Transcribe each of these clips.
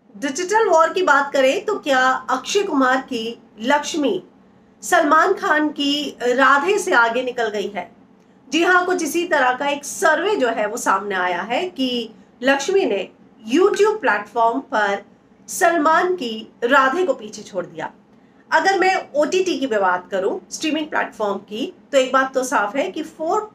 Digital war की बात करें तो क्या अक्षय कुमार की लक्ष्मी सलमान खान की राधे से आगे निकल गई है? जी हाँ, कुछ इसी तरह का एक सर्वे जो है वो सामने आया है कि लक्ष्मी ने यूट्यूब प्लेटफॉर्म पर सलमान की राधे को पीछे छोड़ दिया। अगर मैं ओटीटी की बात करूं, स्ट्रीमिंग प्लेटफॉर्म की, तो एक बात तो साफ है कि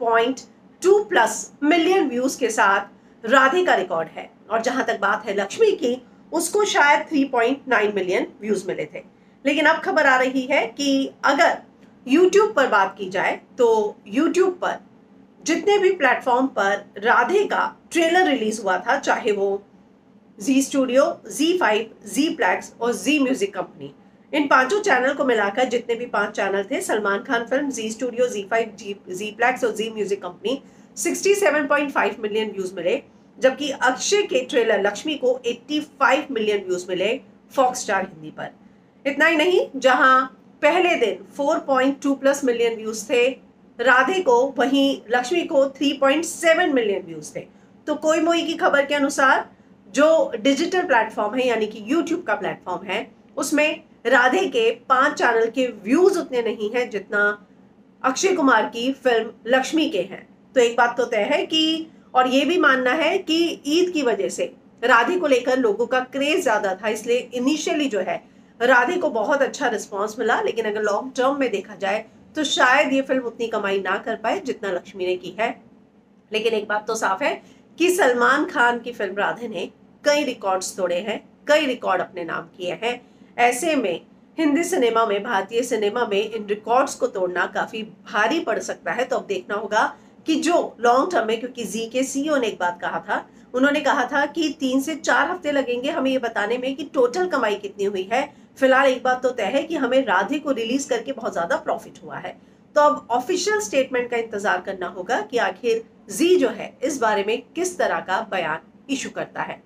4.2 प्लस मिलियन व्यूज के साथ राधे का रिकॉर्ड है, और जहां तक बात है लक्ष्मी की, उसको शायद 3.9 मिलियन व्यूज मिले थे। लेकिन अब खबर आ रही है कि अगर यूट्यूब पर बात की जाए तो यूट्यूब पर जितने भी प्लेटफॉर्म पर राधे का ट्रेलर रिलीज हुआ था, चाहे वो जी स्टूडियो, जी5, जी प्लेक्स और जी म्यूजिक कंपनी, इन पांचों चैनल को मिलाकर जितने भी 5 चैनल थे, Salman Khan film, Zee studio, Zee five, Zee plex और Zee music company, 67.5 million views मिले। जबकि अक्षय के ट्रेलर लक्ष्मी को 85 मिलियन व्यूज मिले फॉक्स स्टार हिंदी पर। इतना ही नहीं, जहां पहले दिन 4.2 प्लस मिलियन व्यूज थे राधे को, वहीं लक्ष्मी को 3.7 मिलियन व्यूज थे। तो कोई मोई की खबर के अनुसार जो डिजिटल प्लेटफॉर्म है, यानी कि यूट्यूब का प्लेटफॉर्म है, उसमें राधे के 5 चैनल के व्यूज उतने नहीं हैं जितना अक्षय कुमार की फिल्म लक्ष्मी के हैं। तो एक बात तो तय है कि, और ये भी मानना है कि ईद की वजह से राधे को लेकर लोगों का क्रेज ज्यादा था, इसलिए इनिशियली जो है राधे को बहुत अच्छा रिस्पॉन्स मिला। लेकिन अगर लॉन्ग टर्म में देखा जाए तो शायद ये फिल्म उतनी कमाई ना कर पाए जितना लक्ष्मी ने की है। लेकिन एक बात तो साफ है कि सलमान खान की फिल्म राधे ने कई रिकॉर्ड्स तोड़े हैं, कई रिकॉर्ड अपने नाम किए हैं। ऐसे में हिंदी सिनेमा में, भारतीय सिनेमा में इन रिकॉर्ड्स को तोड़ना काफी भारी पड़ सकता है। तो अब देखना होगा कि जो लॉन्ग टर्म में, क्योंकि जी के सीईओ ने एक बात कहा था, उन्होंने कहा था कि 3 से 4 हफ्ते लगेंगे हमें ये बताने में कि टोटल कमाई कितनी हुई है। फिलहाल एक बात तो तय है कि हमें राधे को रिलीज करके बहुत ज्यादा प्रॉफिट हुआ है। तो अब ऑफिशियल स्टेटमेंट का इंतजार करना होगा कि आखिर जी जो है इस बारे में किस तरह का बयान इशू करता है।